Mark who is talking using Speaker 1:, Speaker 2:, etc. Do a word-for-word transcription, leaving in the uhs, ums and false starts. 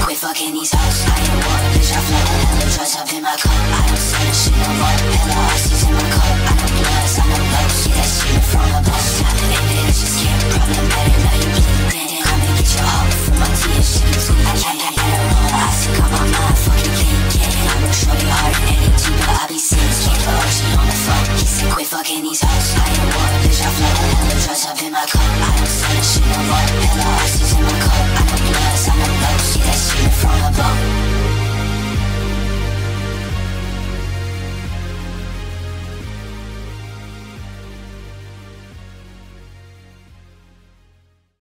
Speaker 1: quit fucking these hoes. I ain't war, bitch, I float hella drugs up in my cup. I don't say that shit no more. Hella oxys in my cup. I know bloods, I know blows. See that shit from a bus. Not the end of it, just get problematic. Now you bleeding. I'ma get your heart from my tears. Shit is weak. I can't get it wrong. I sick on my mind. Fucking can't get it. I will show you hard energy, but I be seeing skin for her. She on the phone. He said quit fucking these hoes. I ain't war, bitch, I float hella drugs up in my cup. I don't say that shit no more. Hella oxys